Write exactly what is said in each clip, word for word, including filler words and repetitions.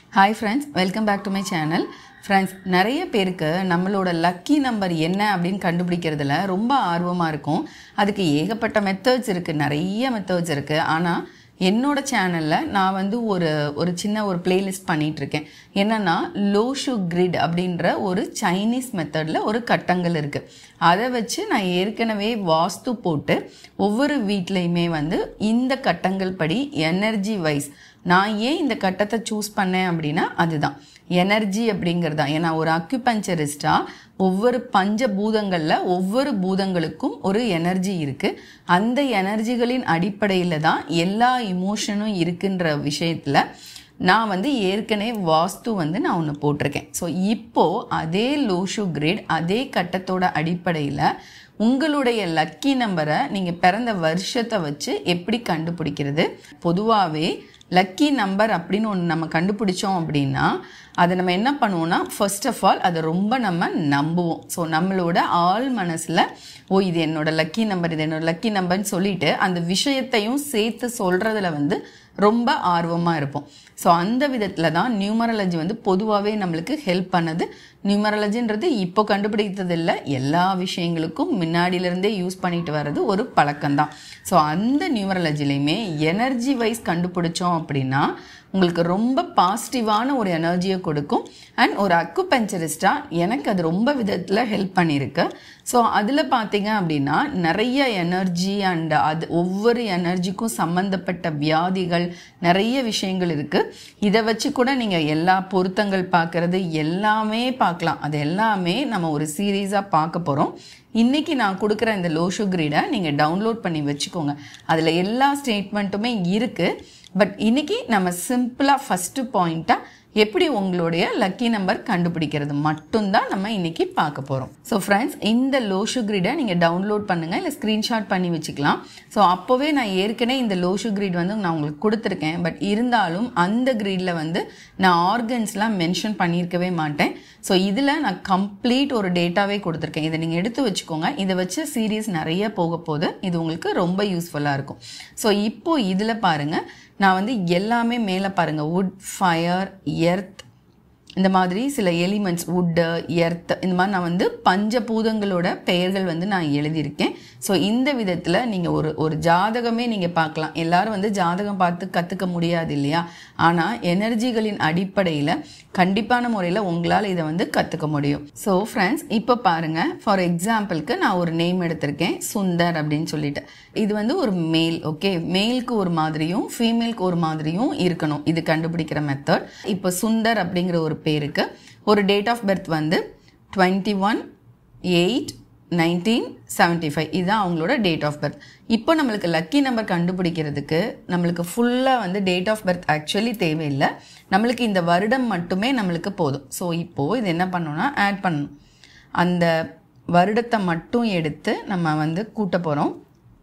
Hi friends, welcome back to my channel. Friends, நிறைய பேருக்கு நம்மளோட லக்கி நம்பர் என்ன அப்படின்னு கண்டுபிடிக்கிறதுல ரொம்ப ஆர்வமா இருக்கும். அதுக்கு ஏகப்பட்ட மெத்தட்ஸ் இருக்கு, நிறைய மெத்தட்ஸ் இருக்கு. ஆனா என்னோட சேனல்ல நான் வந்து ஒரு ஒரு சின்ன ஒரு பிளேலிஸ்ட் பண்ணிட்டு இருக்கேன். என்னன்னா லோஷு கிரிட் அப்படின்ற ஒரு சைனீஸ் மெத்தட்ல ஒரு கட்டங்கள் இருக்கு. அதை வச்சு நான் ஏற்கனவே வாஸ்து போட்டு ஒவ்வொரு வீட்லையுமே வந்து இந்த கட்டங்கள் படி எனர்ஜி வைஸ் நான் ஏன் இந்த கட்டத்தை சூஸ் பண்ணேன் அப்படின்னா அதுதான் எனர்ஜி அப்படிங்கிறது தான். ஏன்னா ஒரு அக்யூபஞ்சரிஸ்டா ஒவ்வொரு பஞ்ச பூதங்களில் ஒவ்வொரு பூதங்களுக்கும் ஒரு எனர்ஜி இருக்குது. அந்த எனர்ஜிகளின் அடிப்படையில் தான் எல்லா இமோஷனும் இருக்குன்ற விஷயத்தில் நான் வந்து ஏற்கனவே வாஸ்து வந்து நான் ஒன்று போட்டிருக்கேன். ஸோ இப்போது அதே லோஷு கிரிட் அதே கட்டத்தோட அடிப்படையில் உங்களுடைய லக்கி நம்பரை நீங்கள் பிறந்த வருஷத்தை வச்சு எப்படி கண்டுபிடிக்கிறது. பொதுவாகவே லக்கி நம்பர் அப்படின்னு ஒன்று நம்ம கண்டுபிடிச்சோம் அப்படின்னா அதை நம்ம என்ன பண்ணுவோம்னா ஃபர்ஸ்ட் ஆஃப் ஆல் அதை ரொம்ப நம்ம நம்புவோம். ஸோ நம்மளோட ஆள் மனசில் ஓ இது என்னோட லக்கி நம்பர் இது என்னோட லக்கி நம்பர்னு சொல்லிட்டு அந்த விஷயத்தையும் சேர்த்து சொல்கிறதுல வந்து ரொம்ப ஆர்வமாக இருப்போம். ஸோ அந்த விதத்தில் தான் நியூமராலஜி வந்து பொதுவாகவே நம்மளுக்கு ஹெல்ப் பண்ணது. நியூமராலஜின்றது இப்போ கண்டுபிடித்தது இல்லை, எல்லா விஷயங்களுக்கும் முன்னாடியிலேருந்தே யூஸ் பண்ணிட்டு வர்றது ஒரு பழக்கம்தான். ஸோ அந்த நியூமராலஜிலையுமே எனர்ஜி வைஸ் கண்டுபிடிச்சோம் அப்படின்னா உங்களுக்கு ரொம்ப பாசிட்டிவான ஒரு எனர்ஜியை கொடுக்கும். அண்ட் ஒரு அக்குபஞ்சரிஸ்டாக எனக்கு அது ரொம்ப விதத்தில் ஹெல்ப் பண்ணியிருக்கு. ஸோ அதில் பார்த்தீங்க அப்படின்னா நிறைய எனர்ஜி அண்ட் அது ஒவ்வொரு எனர்ஜிக்கும் சம்மந்தப்பட்ட வியாதிகள் நிறைய விஷயங்கள் இருக்குது. இதை வச்சு கூட நீங்கள் எல்லா பொருத்தங்கள் பார்க்குறது எல்லாமே பார்க்கலாம். அது எல்லாமே நம்ம ஒரு சீரீஸாக பார்க்க போகிறோம். இன்றைக்கி நான் கொடுக்குற இந்த லோஷு கிரிடை நீங்கள் டவுன்லோட் பண்ணி வச்சுக்கோங்க. அதில் எல்லா ஸ்டேட்மெண்ட்டுமே இருக்குது. பட் இன்னைக்கு நம்ம சிம்பிளாக ஃபஸ்ட்டு பாயிண்ட்டாக எப்படி உங்களுடைய லக்கி நம்பர் கண்டுபிடிக்கிறது மட்டும்தான் நம்ம இன்னைக்கு பார்க்க போகிறோம். ஸோ ஃப்ரெண்ட்ஸ், இந்த லோஷு கிரிடை நீங்கள் டவுன்லோட் பண்ணுங்கள், இல்லை ஸ்க்ரீன்ஷாட் பண்ணி வச்சுக்கலாம். ஸோ அப்போவே நான் ஏற்கனவே இந்த லோஷு கிரிட் வந்து நான் உங்களுக்கு கொடுத்துருக்கேன். பட் இருந்தாலும் அந்த கிரிடில் வந்து நான் ஆர்கன்ஸ்லாம் மென்ஷன் பண்ணியிருக்கவே மாட்டேன். ஸோ இதில் நான் கம்ப்ளீட் ஒரு டேட்டாவே கொடுத்துருக்கேன். இதை நீங்கள் எடுத்து வச்சுக்கோங்க. இதை வச்சு சீரீஸ் நிறைய போக போகுது. இது உங்களுக்கு ரொம்ப யூஸ்ஃபுல்லாக இருக்கும். ஸோ இப்போது இதில் பாருங்கள், நான் வந்து எல்லாமே மேலே பாருங்கள் வுட், ஃபயர், எர்த், இந்த மாதிரி சில எலிமெண்ட்ஸ் வுட்டு, எர்த், இந்த மாதிரி நான் வந்து பஞ்சபூதங்களோட பெயர்கள் வந்து நான் எழுதியிருக்கேன். ஸோ இந்த விதத்தில் நீங்கள் ஒரு ஒரு ஜாதகமே நீங்கள் பார்க்கலாம். எல்லாரும் வந்து ஜாதகம் பார்த்து கற்றுக்க முடியாது இல்லையா? ஆனால் எனர்ஜிகளின் அடிப்படையில் கண்டிப்பான முறையில் உங்களால் இதை வந்து கற்றுக்க முடியும். ஸோ ஃப்ரெண்ட்ஸ், இப்போ பாருங்கள், ஃபார் எக்ஸாம்பிளுக்கு நான் ஒரு நேம் எடுத்திருக்கேன் சுந்தர் அப்படின்னு சொல்லிட்டு. இது வந்து ஒரு மேல். ஓகே, மேலுக்கு ஒரு மாதிரியும் ஃபீமேலுக்கு ஒரு மாதிரியும் இருக்கணும் இது கண்டுபிடிக்கிற மெத்தட். இப்போ சுந்தர் அப்படிங்கிற ஒரு பேருக்கு ஒரு டேட் ஆஃப் பர்த் வந்து twenty one eight nineteen seventy five இதுதான் அவங்களோட டேட் ஆஃப் பர்த். இப்போ நம்மளுக்கு லக்கி நம்பர் கண்டுபிடிக்கிறதுக்கு நம்மளுக்கு ஃபுல்லாக வந்து டேட் ஆஃப் பர்த் ஆக்சுவலி தேவையில்லை, நம்மளுக்கு இந்த வருடம் மட்டுமே நம்மளுக்கு போதும். ஸோ இப்போது இது என்ன பண்ணணும்னா ஆட் பண்ணணும். அந்த வருடத்தை மட்டும் எடுத்து நம்ம வந்து கூட்ட போகிறோம்.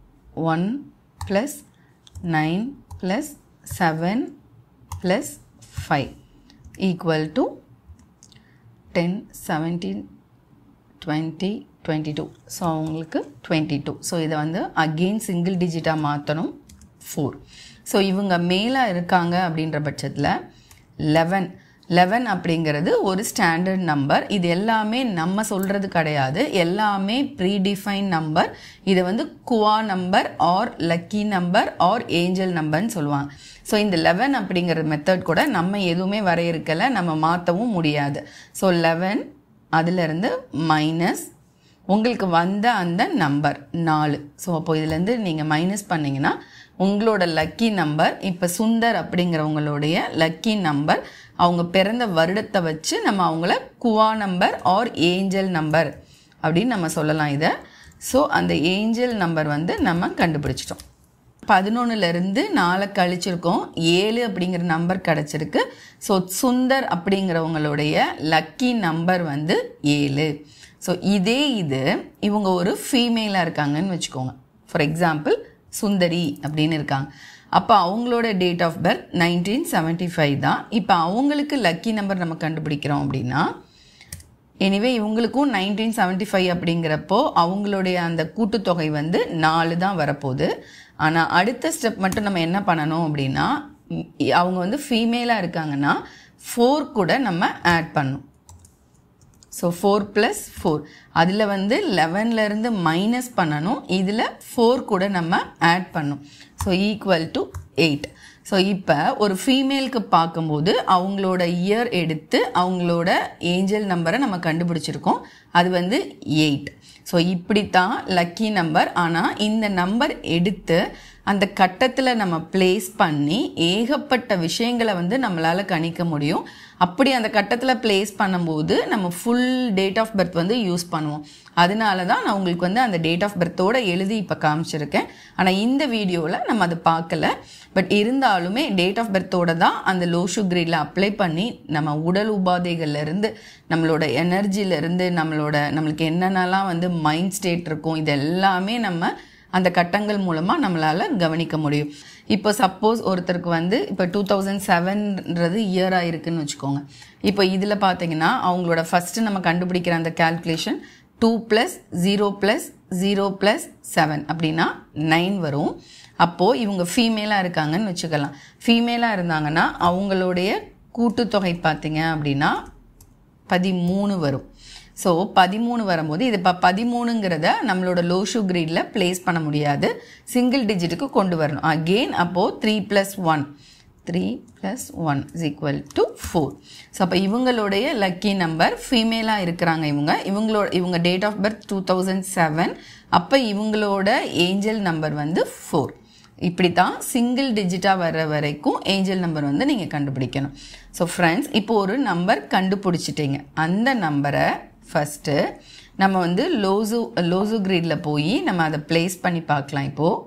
One plus nine plus seven plus five equal to ten, seventeen, twenty, twenty-two. So அவங்களுக்கு டுவெண்ட்டி டூ. ஸோ இதை வந்து அகெயின் சிங்கிள் டிஜிட்டாக மாற்றணும், ஃபோர். ஸோ இவங்க மேலே இருக்காங்க அப்படின்ற பட்சத்தில் லெவன் லெவன் அப்படிங்கிறது ஒரு ஸ்டாண்டர்ட் நம்பர். இது எல்லாமே நம்ம சொல்கிறது கிடையாது, எல்லாமே ப்ரீடிஃபைன் நம்பர். இதை வந்து குவா number or lucky number or angel நம்பர்னு சொல்லுவாங்க. ஸோ இந்த லெவன் அப்படிங்கிற மெத்தட் கூட நம்ம எதுவுமே வரையறுக்கலை, நம்ம மாற்றவும் முடியாது. ஸோ லெவன் அதிலிருந்து மைனஸ் உங்களுக்கு வந்த அந்த நம்பர் நாலு. ஸோ அப்போ இதுலேருந்து நீங்கள் மைனஸ் பண்ணிங்கன்னா உங்களோட லக்கி நம்பர், இப்போ சுந்தர் அப்படிங்கிறவங்களுடைய லக்கி நம்பர் அவங்க பிறந்த வருடத்தை வச்சு நம்ம அவங்கள குவா நம்பர் ஆர் ஏஞ்சல் நம்பர் அப்படின்னு நம்ம சொல்லலாம் இதை. ஸோ அந்த ஏஞ்சல் நம்பர் வந்து நம்ம கண்டுபிடிச்சிட்டோம். பதினொன்னுலேருந்து நாலு கழிச்சிருக்கோம், ஏழு அப்படிங்கிற நம்பர் கிடச்சிருக்கு. ஸோ சுந்தர் அப்படிங்கிறவங்களுடைய லக்கி நம்பர் வந்து ஏழு. ஸோ இதே இது இவங்க ஒரு ஃபீமேலாக இருக்காங்கன்னு வச்சுக்கோங்க. ஃபார் எக்ஸாம்பிள் சுந்தரி அப்படின்னு இருக்காங்க. அப்போ அவங்களோட date of birth nineteen seventy five தான். இப்போ அவங்களுக்கு லக்கி நம்பர் நம்ம கண்டுபிடிக்கிறோம் அப்படின்னா எனிவே இவங்களுக்கும் நைன்டீன் செவன்ட்டி ஃபைவ் அப்படிங்கிறப்போ அவங்களுடைய அந்த கூட்டுத்தொகை வந்து நாலு தான் வரப்போகுது. ஆனால் அடுத்த ஸ்டெப் மட்டும் நம்ம என்ன பண்ணணும் அப்படின்னா அவங்க வந்து ஃபீமேலாக இருக்காங்கன்னா ஃபோர் கூட நம்ம ஆட் பண்ணணும். ஸோ ஃபோர் ப்ளஸ் ஃபோர் அதில் வந்து லெவன்லேருந்து மைனஸ் பண்ணணும், இதில் ஃபோர் கூட நம்ம ஆட் பண்ணணும். So equal to eight. So இப்போ ஒரு ஃபீமேலுக்கு பார்க்கும்போது அவங்களோட இயர் எடுத்து அவங்களோட ஏஞ்சல் நம்பரை நம்ம கண்டுபிடிச்சிருக்கோம், அது வந்து எயிட். ஸோ இப்படி தான் லக்கி நம்பர். ஆனால் இந்த நம்பர் எடுத்து அந்த கட்டத்தில் நம்ம பிளேஸ் பண்ணி ஏகப்பட்ட விஷயங்களை வந்து நம்மளால் கணிக்க முடியும். அப்படி அந்த கட்டத்தில் பிளேஸ் பண்ணும்போது நம்ம ஃபுல் டேட் ஆஃப் பர்த் வந்து யூஸ் பண்ணுவோம். அதனால தான் நான் உங்களுக்கு வந்து அந்த டேட் ஆஃப் பர்த்தோடு எழுதி இப்போ காமிச்சிருக்கேன். ஆனால் இந்த வீடியோவில் நம்ம அதை பார்க்கல. பட் இருந்தாலுமே டேட் ஆஃப் பர்த்தோடு தான் அந்த லோ சுகரில் அப்ளை பண்ணி நம்ம உடல் உபாதைகள்லேருந்து நம்மளோட எனர்ஜிலேருந்து நம்மளோட நம்மளுக்கு என்னென்னலாம் வந்து மைண்ட் ஸ்டேட் இருக்கும், இது எல்லாமே நம்ம அந்த கட்டங்கள் மூலமாக நம்மளால் கவனிக்க முடியும். இப்போ சப்போஸ் ஒருத்தருக்கு வந்து இப்போ டூ தௌசண்ட் செவன்றது இயராக இருக்குதுன்னு வச்சுக்கோங்க. இப்போ இதில் பார்த்தீங்கன்னா அவங்களோட ஃபஸ்ட்டு நம்ம கண்டுபிடிக்கிற அந்த calculation two plus zero plus zero plus seven அப்படின்னா நைன் வரும். அப்போது இவங்க ஃபீமேலாக இருக்காங்கன்னு வச்சுக்கலாம். ஃபீமேலாக இருந்தாங்கன்னா அவங்களுடைய கூட்டுத்தொகை பார்த்தீங்க அப்படின்னா பதிமூணு வரும். ஸோ பதிமூணு வரும்போது இது இப்போ பதிமூணுங்கிறத நம்மளோட லோ சுகரில் பிளேஸ் பண்ண முடியாது, சிங்கிள் டிஜிட்டுக்கு கொண்டு வரணும். அகெயின் அப்போது three plus one three plus one is equal to four. So அப்போ இவங்களுடைய லக்கி நம்பர் ஃபீமேலாக இருக்கிறாங்க. இவங்க இவங்களோட இவங்க date of birth two thousand seven. அப்போ இவங்களோட ஏஞ்சல் நம்பர் வந்து ஃபோர். இப்படி தான் சிங்கிள் டிஜிட்டாக வர்ற வரைக்கும் ஏஞ்சல் நம்பர் வந்து நீங்கள் கண்டுபிடிக்கணும். ஸோ ஃப்ரெண்ட்ஸ், இப்போ ஒரு நம்பர் கண்டுபிடிச்சிட்டிங்க. அந்த நம்பரை ஃபஸ்ட்டு நம்ம வந்து லோசு லோசு கிரிடில் போய் நம்ம அதை பிளேஸ் பண்ணி பார்க்கலாம். இப்போது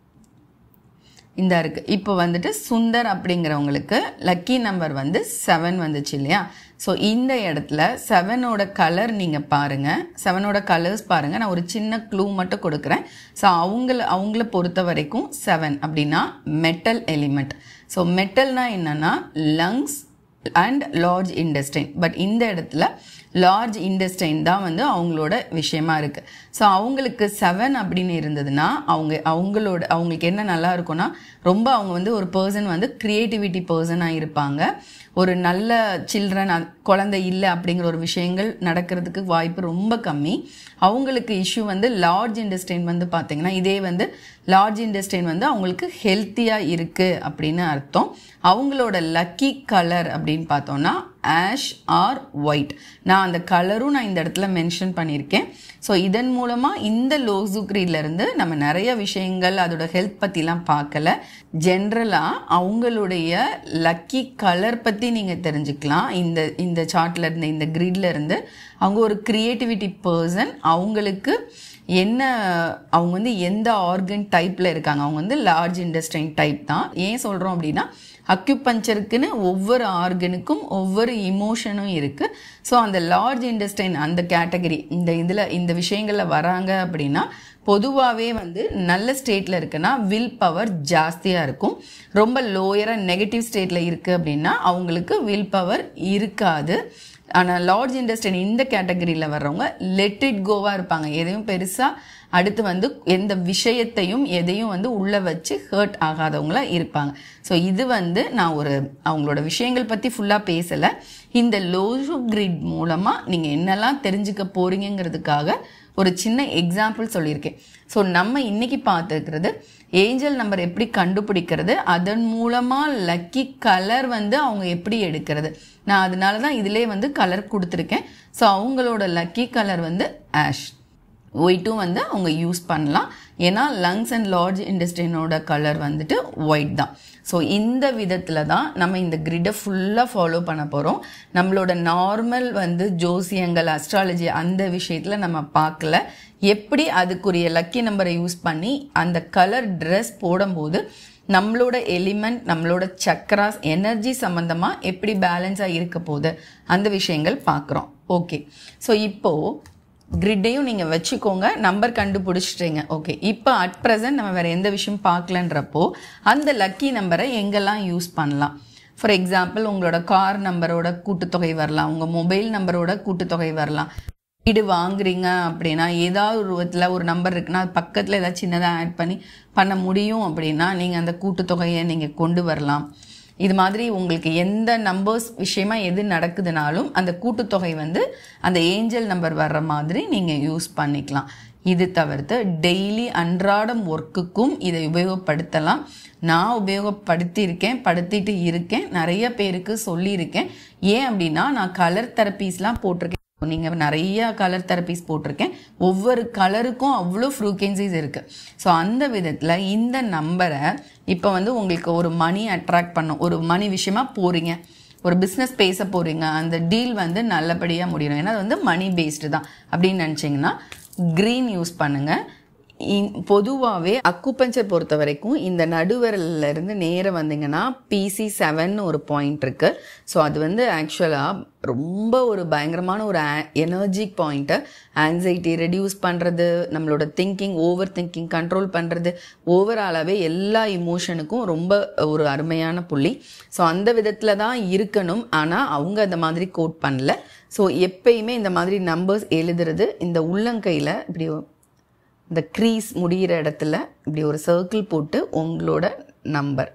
இந்த இருக்குது. இப்போ வந்துட்டு சுந்தர் அப்படிங்கிறவங்களுக்கு லக்கி நம்பர் வந்து செவன் வந்துச்சு இல்லையா? ஸோ இந்த இடத்துல செவனோட கலர் நீங்கள் பாருங்கள், செவனோட கலர்ஸ் பாருங்கள். நான் ஒரு சின்ன க்ளூ மட்டும் கொடுக்குறேன். ஸோ அவங்கள அவங்கள பொறுத்த வரைக்கும் செவன் அப்படின்னா மெட்டல் எலிமெண்ட். ஸோ மெட்டல்னால் என்னென்னா lungs and large intestine. But இந்த இடத்துல லார்ஜ் இன்டெஸ்டைன் தான் வந்து அவங்களோட விஷயமா இருக்குது. ஸோ அவங்களுக்கு செவன் அப்படின்னு இருந்ததுன்னா அவங்க அவங்களோட அவங்களுக்கு என்ன நல்லா இருக்கும்னா, ரொம்ப அவங்க வந்து ஒரு பர்சன் வந்து க்ரியேட்டிவிட்டி பர்சனாக இருப்பாங்க. ஒரு நல்ல சில்ட்ரன் குழந்தை இல்லை அப்படிங்கிற ஒரு விஷயங்கள் நடக்கிறதுக்கு வாய்ப்பு ரொம்ப கம்மி. அவங்களுக்கு இஷ்யூ வந்து லார்ஜ் இன்டெஸ்டைன் வந்து பார்த்திங்கன்னா, இதே வந்து லார்ஜ் இன்டெஸ்டைன் வந்து அவங்களுக்கு ஹெல்த்தியாக இருக்குது அப்படின்னு அர்த்தம். அவங்களோட லக்கி கலர் அப்படின்னு பார்த்தோன்னா ஆஷ் ஆர் ஒயிட். நான் அந்த கலரும் நான் இந்த இடத்துல மென்ஷன் பண்ணியிருக்கேன். ஸோ இதன் மூலமாக இந்த லோசுக்ரியிலேருந்து நம்ம நிறைய விஷயங்கள் அதோட ஹெல்த் பற்றிலாம் பார்க்கல. ஜென்ரலாக அவங்களுடைய லக்கி கலர் பற்றி நீங்கள் தெரிஞ்சுக்கலாம். இந்த இந்த சார்ட்டில் இருந்து இந்த கிரிட்ல இருந்து அவங்க ஒரு க்ரியேட்டிவிட்டி பர்சன். அவங்களுக்கு என்ன அவங்க வந்து எந்த ஆர்கன் டைப்பில் இருக்காங்க, அவங்க வந்து லார்ஜ் இன்டெஸ்டைன் டைப் தான். ஏன் சொல்கிறோம் அப்படின்னா, அக்யூபஞ்சருக்குன்னு ஒவ்வொரு ஆர்கனுக்கும் ஒவ்வொரு இமோஷனும் இருக்குது. ஸோ அந்த லார்ஜ் இன்டெஸ்டைன் அந்த கேட்டகரி இந்த இதில் இந்த விஷயங்களில் வராங்க அப்படின்னா பொதுவாகவே வந்து நல்ல ஸ்டேட்டில் இருக்குன்னா வில் பவர் ஜாஸ்தியாக இருக்கும். ரொம்ப லோயராக நெகட்டிவ் ஸ்டேட்டில் இருக்குது அப்படின்னா அவங்களுக்கு வில் பவர் இருக்காது. ஆனால் லார்ஜ் இன்டெஸ்டைன் இந்த கேட்டகரியில் வர்றவங்க லெட் இட் கோவாக இருப்பாங்க. எதையும் பெருசாக அடுத்து வந்து எந்த விஷயத்தையும் எதையும் வந்து உள்ளே வச்சு ஹர்ட் ஆகாதவங்களா இருப்பாங்க. ஸோ இது வந்து நான் ஒரு அவங்களோட விஷயங்கள் பற்றி ஃபுல்லாக பேசலை. இந்த லோசு கிரிட் மூலமாக நீங்கள் என்னெல்லாம் தெரிஞ்சுக்க போகிறீங்கிறதுக்காக ஒரு சின்ன எக்ஸாம்பிள் சொல்லியிருக்கேன். ஸோ நம்ம இன்னைக்கு பார்த்துக்கிறது ஏஞ்சல் நம்பர் எப்படி கண்டுபிடிக்கிறது, அதன் மூலமாக லக்கி கலர் வந்து அவங்க எப்படி எடுக்கிறது. நான் அதனால தான் இதிலே வந்து கலர் கொடுத்துருக்கேன். ஸோ அவங்களோட லக்கி கலர் வந்து ஆஷ். ஒயிட்டும் வந்து அவங்க யூஸ் பண்ணலாம். ஏன்னா லங்ஸ் அண்ட் லார்ஜ் இன்டெஸ்டைனோட கலர் வந்துட்டு ஒயிட் தான். ஸோ இந்த விதத்தில் தான் நம்ம இந்த கிரிட்டை ஃபுல்லாக ஃபாலோ பண்ண போகிறோம். நம்மளோட நார்மல் வந்து ஜோசியங்கள் அஸ்ட்ராலஜி அந்த விஷயத்தில் நம்ம பார்க்கல. எப்படி அதுக்குரிய லக்கி நம்பரை யூஸ் பண்ணி அந்த கலர் ட்ரெஸ் போடும்போது நம்மளோட எலிமெண்ட் நம்மளோட சக்கராஸ் எனர்ஜி சம்மந்தமாக எப்படி பேலன்ஸாக இருக்க போகுது அந்த விஷயங்கள் பார்க்குறோம். ஓகே, ஸோ இப்போது கிரிட்டையும் நீங்கள் வச்சுக்கோங்க, நம்பர் கண்டுபிடிச்சிட்டீங்க. ஓகே, இப்போ அட் ப்ரெசன்ட் நம்ம வேறு எந்த விஷயம் பார்க்கலன்றப்போ அந்த லக்கி நம்பரை எங்கெல்லாம் யூஸ் பண்ணலாம். ஃபார் எக்ஸாம்பிள் உங்களோட கார் நம்பரோட கூட்டுத்தொகை வரலாம், உங்கள் மொபைல் நம்பரோட கூட்டுத்தொகை வரலாம். வீடு வாங்குறீங்க அப்படின்னா ஏதாவது ஒரு விதத்தில் ஒரு நம்பர் இருக்குன்னா அது பக்கத்தில் ஏதாவது சின்னதாக ஆட் பண்ணி பண்ண முடியும் அப்படின்னா நீங்கள் அந்த கூட்டுத்தொகையை நீங்கள் கொண்டு வரலாம். இது மாதிரி உங்களுக்கு எந்த நம்பர்ஸ் விஷயமா எது நடக்குதுனாலும் அந்த கூட்டுத்தொகை வந்து அந்த ஏஞ்சல் நம்பர் வர்ற மாதிரி நீங்கள் யூஸ் பண்ணிக்கலாம். இது தவிர்த்து டெய்லி அன்றாடம் ஒர்க்குக்கும் இதை உபயோகப்படுத்தலாம். நான் உபயோகப்படுத்தியிருக்கேன், படுத்திட்டு இருக்கேன், நிறைய பேருக்கு சொல்லியிருக்கேன். ஏன் அப்படின்னா நான் கலர் தெரப்பீஸ்லாம் போட்டிருக்கேன். நீங்கள் நிறைய கலர் தெரப்பீஸ் போட்டிருக்கேன். ஒவ்வொரு கலருக்கும் அவ்வளோ ஃப்ரீக்வன்சிஸ் இருக்குது. ஸோ அந்த விதத்தில் இந்த நம்பரை இப்போ வந்து உங்களுக்கு ஒரு மணி அட்ராக்ட் பண்ணும், ஒரு மணி விஷயமா போகிறீங்க, ஒரு பிஸ்னஸ் பேச போகிறீங்க, அந்த டீல் வந்து நல்லபடியாக முடியணும், ஏன்னா அது வந்து மணி பேஸ்டு தான் அப்படின்னு நினச்சிங்கன்னா க்ரீன் யூஸ் பண்ணுங்கள். பொதுவாகவே அக்குபஞ்சர் பொறுத்த வரைக்கும் இந்த நடுவரல்ல இருந்து நேரம் வந்தீங்கன்னா பிசி செவன் ஒரு பாயிண்ட் இருக்கு. ஸோ அது வந்து ஆக்சுவலாக ரொம்ப ஒரு பயங்கரமான ஒரு எனர்ஜிக் பாயிண்ட்டு. ஆங்ஸைட்டி ரெடியூஸ் பண்ணுறது, நம்மளோட திங்கிங் ஓவர் திங்கிங் கண்ட்ரோல் பண்ணுறது, ஓவராலாகவே எல்லா இமோஷனுக்கும் ரொம்ப ஒரு அருமையான புள்ளி. ஸோ அந்த விதத்தில் தான் இருக்கணும். ஆனால் அவங்க அந்த மாதிரி கோட் பண்ணல. ஸோ எப்பயுமே இந்த மாதிரி நம்பர்ஸ் எழுதுறது இந்த உள்ளங்கையில் இப்படி இந்த க்ரீஸ் முடிகிற இடத்துல இப்படி ஒரு சர்க்கிள் போட்டு உங்களோட நம்பர்,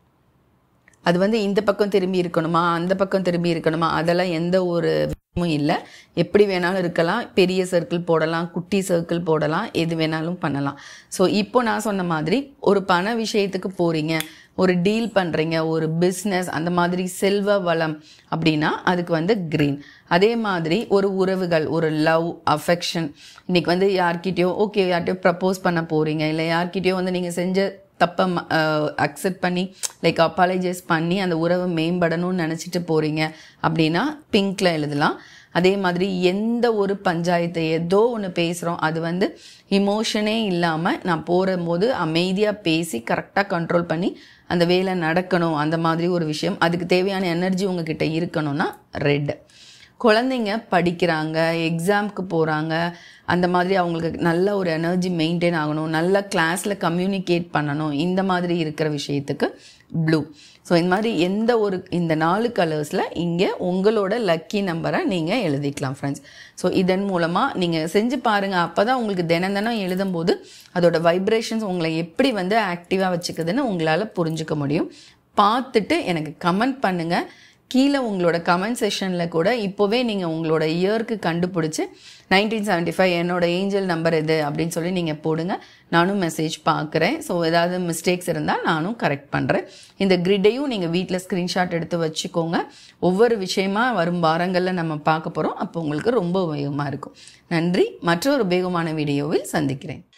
அது வந்து இந்த பக்கம் திரும்பி இருக்கணுமா அந்த பக்கம் திரும்பி இருக்கணுமா அதெல்லாம் எந்த ஒரு விஷயமும் இல்லை. எப்படி வேணாலும் இருக்கலாம். பெரிய சர்க்கிள் போடலாம், குட்டி சர்க்கிள் போடலாம், எது வேணாலும் பண்ணலாம். ஸோ இப்போ நான் சொன்ன மாதிரி ஒரு பண விஷயத்துக்கு போகிறீங்க, ஒரு டீல் பண்ணுறீங்க, ஒரு பிஸ்னஸ், அந்த மாதிரி செல்வ வளம் அப்படின்னா அதுக்கு வந்து க்ரீன். அதே மாதிரி ஒரு உறவுகள், ஒரு லவ் அஃபெக்ஷன், இன்றைக்கி வந்து யார்கிட்டயோ ஓகே யார்கிட்டயோ ப்ரப்போஸ் பண்ண போகிறீங்க, இல்லை யார்கிட்டயோ வந்து நீங்கள் செஞ்ச தப்பை அக்செப்ட் பண்ணி லைக் அப்பாலஜைஸ் பண்ணி அந்த உறவை மேம்படணும்னு நினச்சிட்டு போகிறீங்க அப்படின்னா பிங்க்ல எழுதலாம். அதே மாதிரி எந்த ஒரு பஞ்சாயத்து ஏதோ ஒன்று பேசுகிறோம், அது வந்து இமோஷனே இல்லாமல் நான் போகும்போது அமைதியாக பேசி கரெக்டாக கண்ட்ரோல் பண்ணி அந்த வேலை நடக்கணும், அந்த மாதிரி ஒரு விஷயம், அதுக்கு தேவையான எனர்ஜி உங்ககிட்ட இருக்கணும்னா ரெட். குழந்தைங்க படிக்கிறாங்க, எக்ஸாமுக்கு போகிறாங்க, அந்த மாதிரி அவங்களுக்கு நல்ல ஒரு எனர்ஜி மெயின்டைன் ஆகணும், நல்ல கிளாஸில் கம்யூனிகேட் பண்ணணும், இந்த மாதிரி இருக்கிற விஷயத்துக்கு ப்ளூ. ஸோ இந்த மாதிரி எந்த ஒரு இந்த நாலு கலர்ஸில் இங்கே உங்களோட லக்கி நம்பரை நீங்கள் எழுதிக்கலாம் ஃப்ரெண்ட்ஸ். ஸோ இதன் மூலமாக நீங்கள் செஞ்சு பாருங்கள். அப்போ தான் உங்களுக்கு தினம் தினம் எழுதும்போது அதோட வைப்ரேஷன்ஸ் உங்களை எப்படி வந்து ஆக்டிவாக வச்சுக்குதுன்னு உங்களால் புரிஞ்சுக்க முடியும். பார்த்துட்டு எனக்கு கமெண்ட் பண்ணுங்கள். கீழே உங்களோட கமெண்ட் செஷனில் கூட இப்போவே நீங்கள் உங்களோட இயருக்கு கண்டுபிடிச்சி நைன்டீன் செவன்ட்டி ஃபைவ் என்னோட ஏஞ்சல் நம்பர் எது அப்படின்னு சொல்லி நீங்கள் போடுங்க. நானும் மெசேஜ் பார்க்குறேன். ஸோ ஏதாவது மிஸ்டேக்ஸ் இருந்தால் நானும் கரெக்ட் பண்ணுறேன். இந்த கிரிட்டையும் நீங்கள் வீட்டில் ஸ்க்ரீன்ஷாட் எடுத்து வச்சுக்கோங்க. ஒவ்வொரு விஷயமா வரும் வாரங்களில் நம்ம பார்க்க போகிறோம். அப்போ உங்களுக்கு ரொம்ப உபயோகமாக இருக்கும். நன்றி. மற்றொரு உபயோகமான வீடியோவில் சந்திக்கிறேன்.